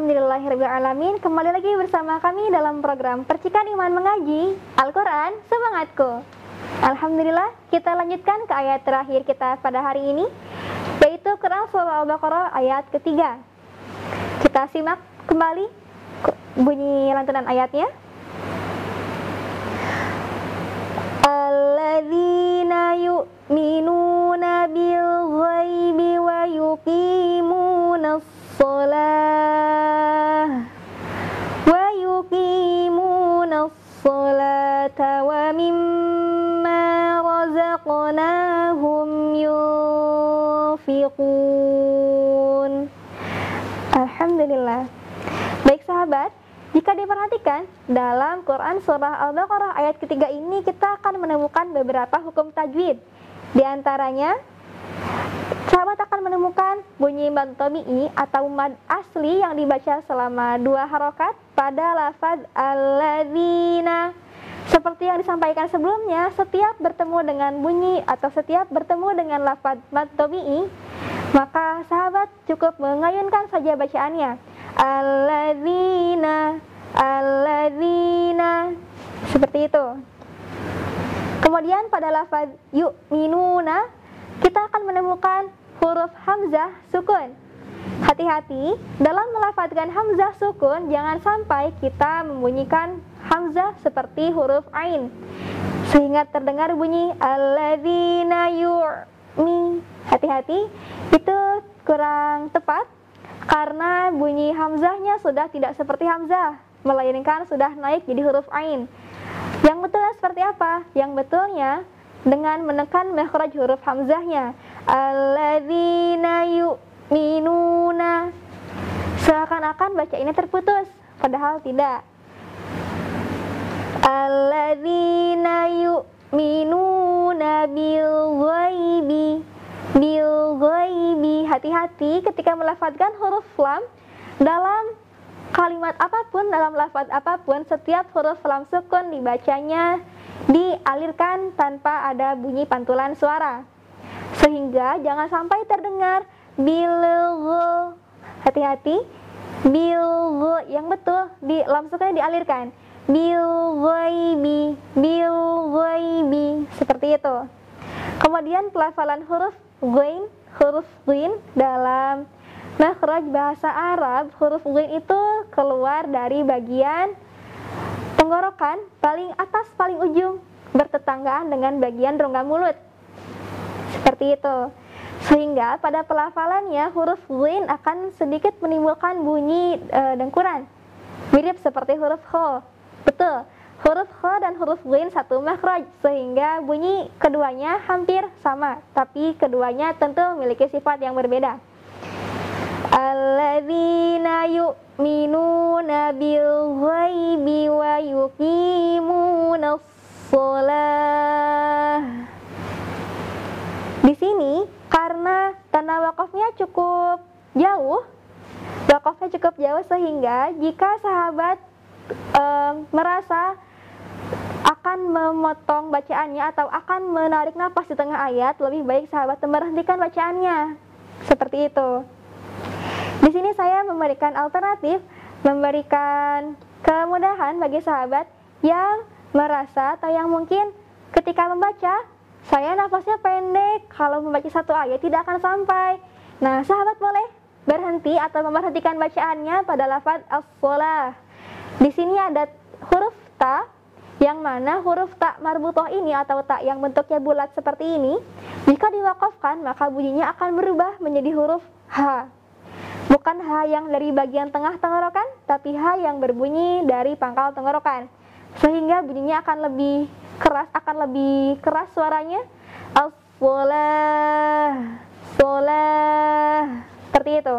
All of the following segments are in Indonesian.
Alhamdulillahirrahmanirrahim. Kembali lagi bersama kami dalam program Percikan Iman Mengaji Al-Quran Semangatku. Alhamdulillah, kita lanjutkan ke ayat terakhir kita pada hari ini, yaitu Quran Surah Al-Baqarah ayat ketiga. Kita simak kembali bunyi lantunan ayatnya. Alladzina yu'minuna bil ghaibi wa yuqimunas salata wa mimma razaqnahum yunfiqun. Alhamdulillah. Baik sahabat, jika diperhatikan dalam Quran Surah Al-Baqarah ayat ketiga ini, kita akan menemukan beberapa hukum tajwid. Di antaranya, sahabat akan menemukan bunyi mad tabi'i atau mad asli yang dibaca selama 2 harokat pada lafaz alladzina. Seperti yang disampaikan sebelumnya, setiap bertemu dengan bunyi atau setiap bertemu dengan lafaz mad tabi'i, maka sahabat cukup mengayunkan saja bacaannya. Alladzina, alladzina, seperti itu. Kemudian pada lafaz yu'minuna, kita akan menemukan huruf hamzah sukun. Hati-hati dalam melafadzkan hamzah sukun, jangan sampai kita membunyikan hamzah seperti huruf ain sehingga terdengar bunyi alladzina yu'mi. Hati-hati, itu kurang tepat karena bunyi hamzahnya sudah tidak seperti hamzah, melainkan sudah naik jadi huruf ain. Yang betulnya seperti apa? Yang betulnya dengan menekan makhraj huruf hamzahnya. Alladzina yu'minuna. Seakan-akan baca ini terputus, padahal tidak. Alladzina yu'minuna bil ghaibi. Bil ghaibi. Hati-hati ketika melafadzkan huruf lam dalam kalimat apapun, dalam lafaz apapun, setiap huruf lam sukun dibacanya dialirkan tanpa ada bunyi pantulan suara, sehingga jangan sampai terdengar bilgho. Hati-hati, bilgho yang betul di lam sukunnya dialirkan bilghaibi, bilghaibi, seperti itu. Kemudian pelafalan huruf ghain, huruf ghain dalam makhraj bahasa Arab, huruf ghain itu keluar dari bagian tenggorokan paling atas, paling ujung, bertetanggaan dengan bagian rongga mulut. Seperti itu. Sehingga pada pelafalannya huruf ghain akan sedikit menimbulkan bunyi dengkuran. Mirip seperti huruf kho. Betul. Huruf kho dan huruf ghain satu makhraj, sehingga bunyi keduanya hampir sama, tapi keduanya tentu memiliki sifat yang berbeda. Alladzina yu'minuna bil ghaibi wa yuqimunas shalah. Di sini karena tanda wakafnya cukup jauh, sehingga jika sahabat merasa akan memotong bacaannya atau akan menarik napas di tengah ayat, lebih baik sahabat memberhentikan bacaannya. Seperti itu. Di sini saya memberikan alternatif, memberikan kemudahan bagi sahabat yang merasa atau yang mungkin ketika membaca, saya nafasnya pendek, kalau membaca satu ayat tidak akan sampai. Nah, sahabat boleh berhenti atau memberhentikan bacaannya pada lafaz as-shalah. Di sini ada huruf ta, yang mana huruf ta marbutoh ini atau ta yang bentuknya bulat seperti ini, jika diwakafkan maka bunyinya akan berubah menjadi huruf ha. Bukan ha yang dari bagian tengah tenggorokan, tapi ha yang berbunyi dari pangkal tenggorokan, sehingga bunyinya akan lebih keras suaranya. As-shalah, shalah, seperti itu.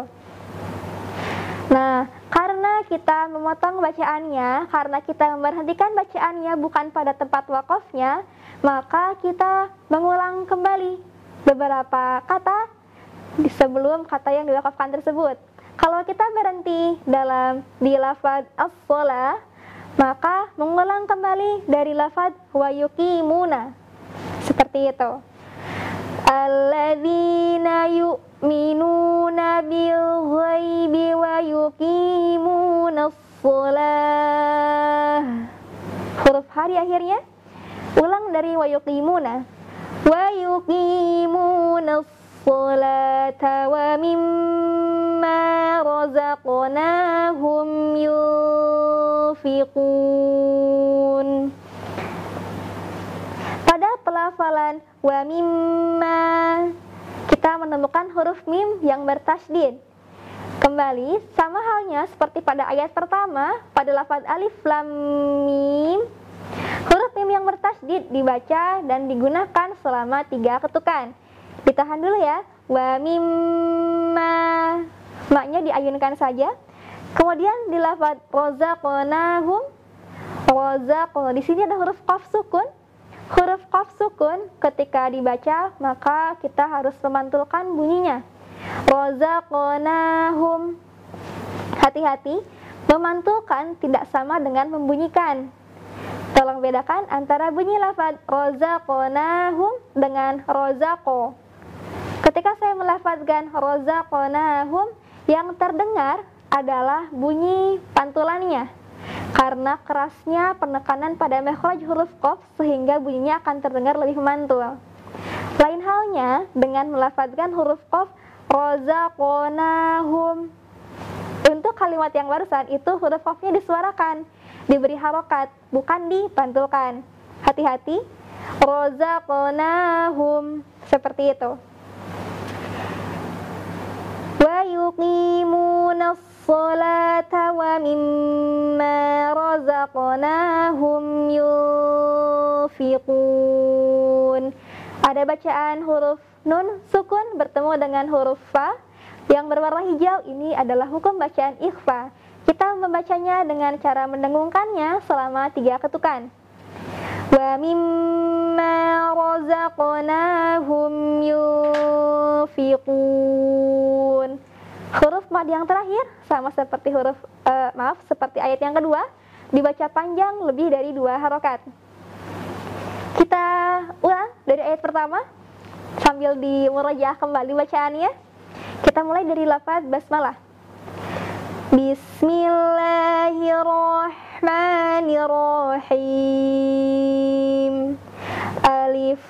Nah, karena kita memotong bacaannya, karena kita memberhentikan bacaannya bukan pada tempat wakafnya, maka kita mengulang kembali beberapa kata sebelum kata yang diwakafkan tersebut. Kalau kita berhenti di lafaz as-shalah, maka mengulang kembali dari lafaz wa yuqimuna. Seperti itu. Alladzina yu'minuna bil ghaibi wa yuqimu shalah. Huruf H di akhirnya. Ulang dari wa yuqimuna. Wa yuqimuna sholata wa mimma razaqnahum yunfiqun. Pada pelafalan wa mimma kita menemukan huruf mim yang bertasydid. Kembali, sama halnya seperti pada ayat pertama, pada lafaz alif lam mim, huruf mim yang bertasydid dibaca dan digunakan selama 3 ketukan. Ditahan dulu ya. Wa mimma, maknya diayunkan saja. Kemudian di lafaz razaqnahum, razaq, di sini ada huruf qaf sukun. Huruf qaf sukun ketika dibaca maka kita harus memantulkan bunyinya. Razaqnahum. Hati-hati, memantulkan tidak sama dengan membunyikan. Tolong bedakan antara bunyi lafaz razaqnahum dengan razaqo. Ketika saya melafazkan razaqnahum, yang terdengar adalah bunyi pantulannya. Karena kerasnya penekanan pada makhraj huruf qaf sehingga bunyinya akan terdengar lebih memantul. Lain halnya dengan melafazkan huruf qaf razaqnahum. Untuk kalimat yang barusan itu huruf qafnya disuarakan, diberi harokat, bukan dipantulkan. Hati-hati, razaqnahum, seperti itu. Wa yuqimuna sholata wa mimma razaqnahum yunfiqun. Ada bacaan huruf nun sukun bertemu dengan huruf fa yang berwarna hijau. Ini adalah hukum bacaan ikhfa. Kita membacanya dengan cara mendengungkannya selama 3 ketukan. Wa mimma razaqnahum yunfiqun. Huruf mad yang terakhir sama seperti seperti ayat yang kedua, dibaca panjang lebih dari 2 harokat. Kita ulang dari ayat pertama sambil dimurajaah kembali bacaannya. Kita mulai dari lafaz basmalah. Bismillahirrahmanirrahim. Alif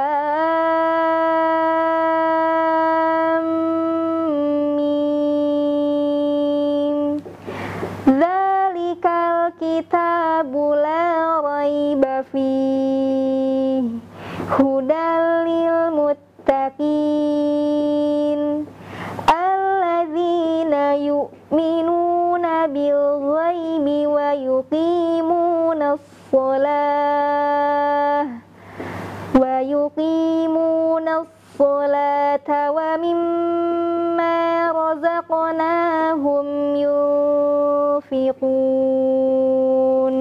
lam mim. Dzalikal kitabu la raiba fihi hudal lil muttaqin alladzina yu'minuna bil ghaibi wa yuqimuna sholata wa mimma razaqnahum yunfiqun.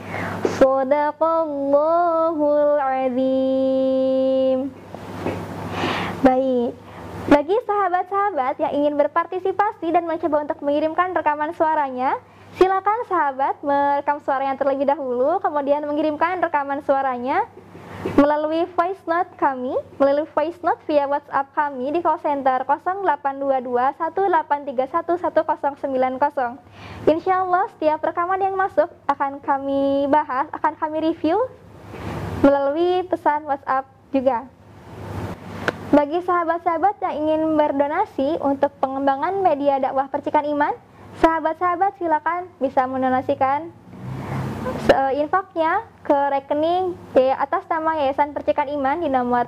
Shadaqallahul azim. Baik, bagi sahabat-sahabat yang ingin berpartisipasi dan mencoba untuk mengirimkan rekaman suaranya, silakan sahabat merekam suaranya terlebih dahulu, kemudian mengirimkan rekaman suaranya melalui voice note kami, melalui voice note via WhatsApp kami di call center 0822 1831 1090. Insya Allah setiap rekaman yang masuk akan kami bahas, akan kami review melalui pesan WhatsApp juga. Bagi sahabat-sahabat yang ingin berdonasi untuk pengembangan media dakwah Percikan Iman, sahabat-sahabat silakan bisa mendonasikan infaknya ke rekening atas nama Yayasan Percikan Iman di nomor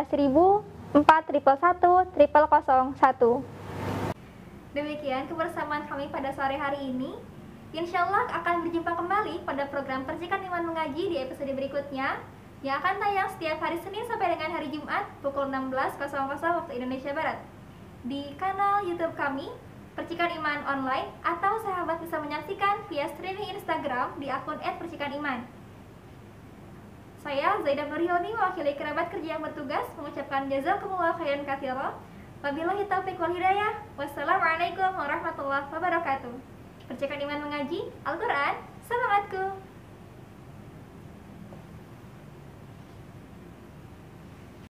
13.4111001. Demikian kebersamaan kami pada sore hari ini. Insya Allah akan berjumpa kembali pada program Percikan Iman Mengaji di episode berikutnya, yang akan tayang setiap hari Senin sampai dengan hari Jumat pukul 16.00 waktu Indonesia Barat di kanal YouTube kami Percikan Iman Online, atau sahabat bisa menyaksikan via streaming Instagram di akun @percikaniman. Saya Zaidah Nurhilmi mewakili kerabat kerja yang bertugas mengucapkan jazakumullah khairan katsiran. Wabillahi taufiq wal hidayah. Wassalamualaikum warahmatullahi wabarakatuh. Percikan Iman Mengaji, Al-Quran semangatku.